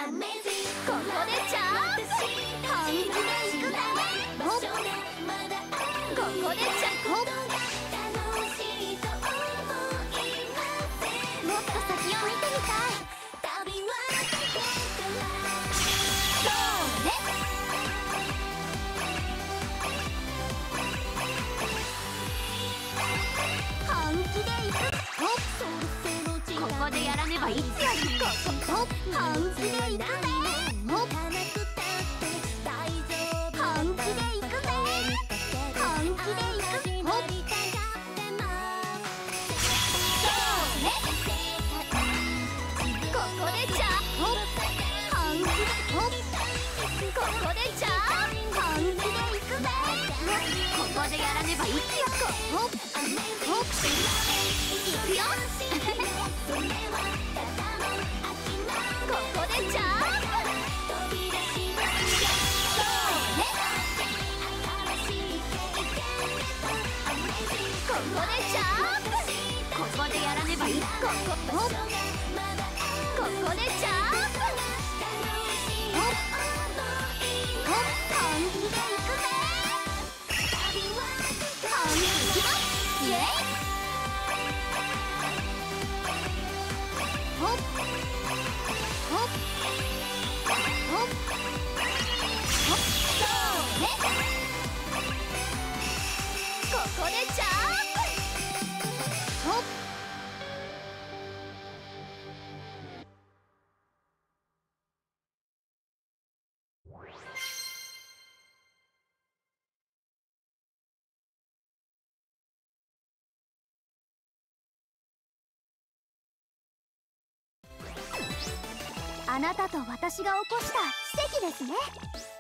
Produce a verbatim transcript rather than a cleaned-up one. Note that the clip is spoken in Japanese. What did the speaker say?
ここでジャンプ本気でいくぜここでジャンプもっと先を見てみたいそうね本気でいくここでやらねばいつやるここ本気でいくぜ本気でいくぜ本気でいくほっそうねここでジャンプ本気でほっここでジャンプ本気でいくぜここでやらねばいつやこほっほっいくよここでジャンプそうねここでジャンプここでやらねばいいここほっここでジャンプほっほっ本気でいくぜ本気いきますイエイほっほっほっほっそうねここでジャンプほっあなたと私が起こした奇跡ですね。